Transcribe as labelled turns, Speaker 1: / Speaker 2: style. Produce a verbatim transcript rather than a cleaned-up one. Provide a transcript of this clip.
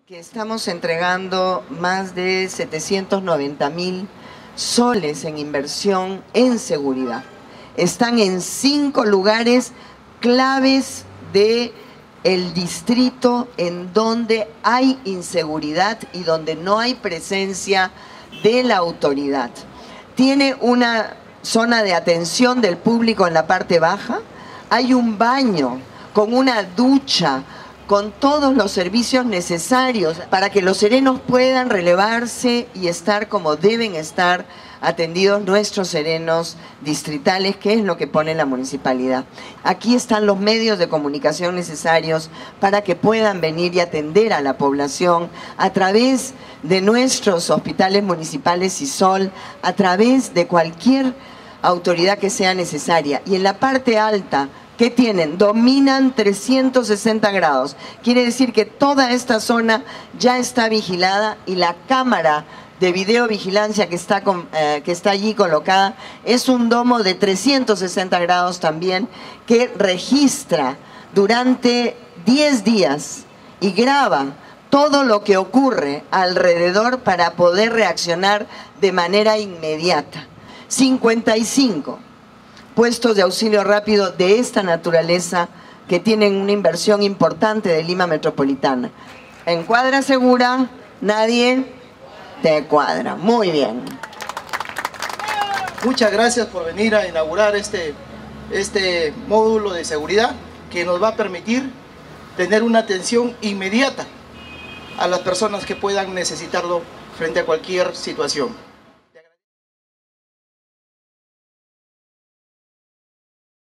Speaker 1: Que estamos entregando más de setecientos noventa mil soles en inversión en seguridad. Están en cinco lugares claves de el distrito en donde hay inseguridad y donde no hay presencia de la autoridad. Tiene una zona de atención del público en la parte baja, hay un baño con una ducha, con todos los servicios necesarios para que los serenos puedan relevarse y estar como deben estar atendidos nuestros serenos distritales, que es lo que pone la municipalidad. Aquí están los medios de comunicación necesarios para que puedan venir y atender a la población a través de nuestros hospitales municipales y Sol, a través de cualquier autoridad que sea necesaria. Y en la parte alta, ¿qué tienen? Dominan trescientos sesenta grados. Quiere decir que toda esta zona ya está vigilada y la cámara de videovigilancia que está, con, eh, que está allí colocada es un domo de trescientos sesenta grados también que registra durante diez días y graba todo lo que ocurre alrededor para poder reaccionar de manera inmediata. cincuenta y cinco puestos de auxilio rápido de esta naturaleza que tienen una inversión importante de Lima Metropolitana. En cuadra segura, nadie te cuadra. Muy bien.
Speaker 2: Muchas gracias por venir a inaugurar este, este módulo de seguridad que nos va a permitir tener una atención inmediata a las personas que puedan necesitarlo frente a cualquier situación.